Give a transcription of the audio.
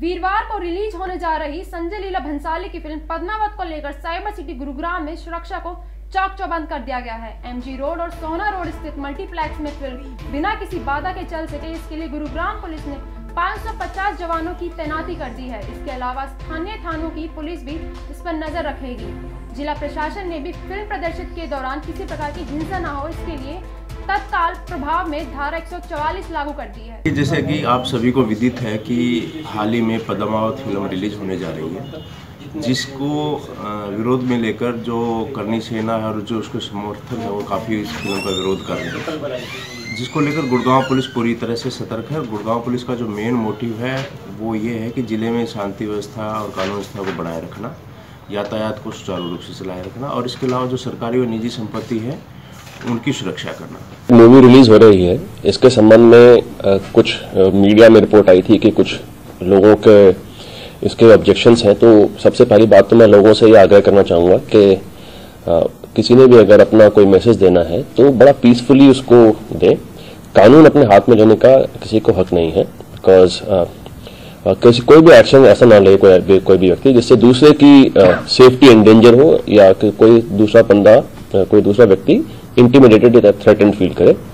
वीरवार को रिलीज होने जा रही संजय लीला भंसाली की फिल्म पद्मावत को लेकर साइबर सिटी गुरुग्राम में सुरक्षा को चाक चौबंद कर दिया गया है। एमजी रोड और सोना रोड स्थित मल्टीप्लेक्स में फिल्म बिना किसी बाधा के चल सके, इसके लिए गुरुग्राम पुलिस ने 550 जवानों की तैनाती कर दी है। इसके अलावा स्थानीय थानों की पुलिस भी इस पर नजर रखेगी। जिला प्रशासन ने भी फिल्म प्रदर्शित के दौरान किसी प्रकार की हिंसा न हो, इसके लिए तत्काल प्रभाव में धारा 144 लागू कर दी है। जैसे कि आप सभी को विदित है कि हाल ही में पद्मावत फिल्म रिलीज होने जा रही है, जिसको विरोध में लेकर जो करनी सेना है और जो उसके समर्थक है वो काफ़ी इस फिल्म का विरोध कर रहे हैं, जिसको लेकर गुड़गांव पुलिस पूरी तरह से सतर्क है। गुड़गांव पुलिस का जो मेन मोटिव है वो ये है कि ज़िले में शांति व्यवस्था और कानून व्यवस्था को बनाए रखना, यातायात को सुचारू रूप से चलाए रखना और इसके अलावा जो सरकारी और निजी संपत्ति है उनकी सुरक्षा करना। मूवी रिलीज हो रही है, इसके संबंध में कुछ मीडिया में रिपोर्ट आई थी कि कुछ लोगों के इसके ऑब्जेक्शंस हैं। तो सबसे पहली बात तो मैं लोगों से ये आग्रह करना चाहूँगा कि किसी ने भी अगर अपना कोई मैसेज देना है तो बड़ा पीसफुली उसको दें। कानून अपने हाथ में लेने का किसी को हक नहीं है, बिकॉज कोई भी एक्शन ऐसा ना ले कोई भी व्यक्ति जिससे दूसरे की सेफ्टी एंडेंजर हो या कोई दूसरा बंदा कोई दूसरा व्यक्ति इंटिमिडेटेड या थ्रेटेंड फील करे।